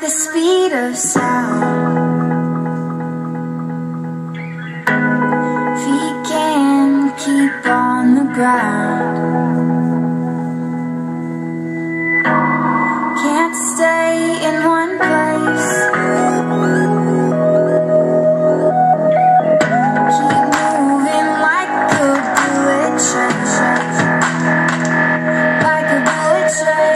the speed of sound. Feet can't keep on the ground. Can't stay in one place. Keep moving like a bullet train. Like a bullet train.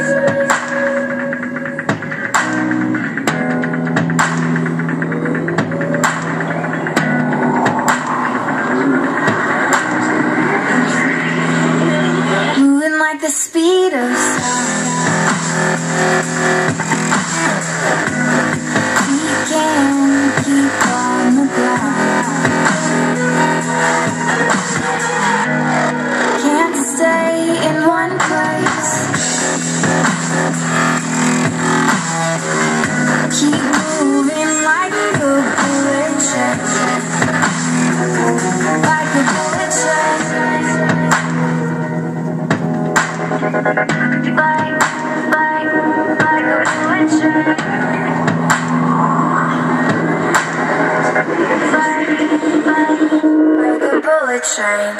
Moving like the speed of sound. We can't keep on the ground. Can't stay in one place. Keep moving like a bullet train. Like a bullet train. Like a bullet train. Like a bullet train.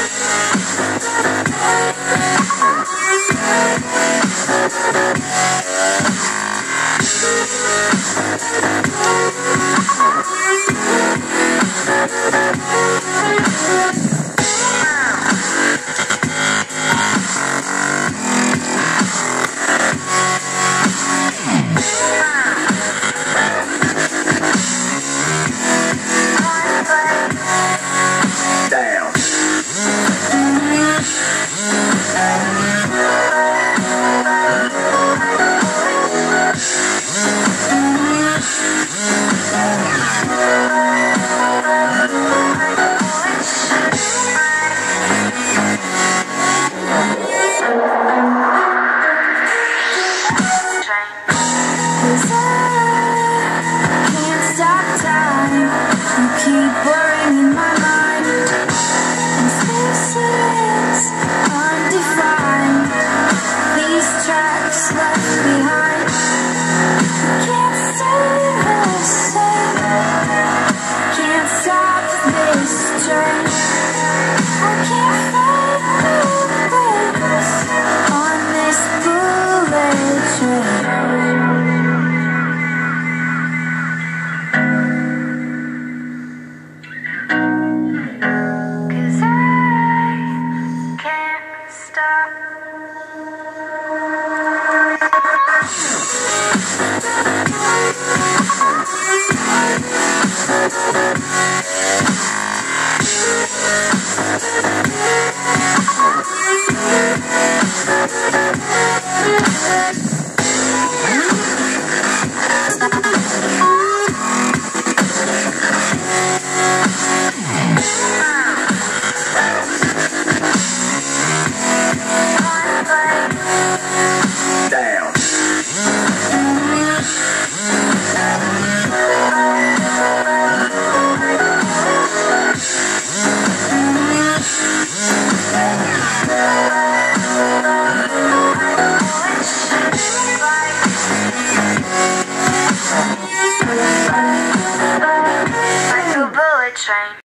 Keep worrying in my mind, and spaces undefined. These tracks left behind can't stay the same. Can't stop this train. I can't find the brakes on this bullet train. Train.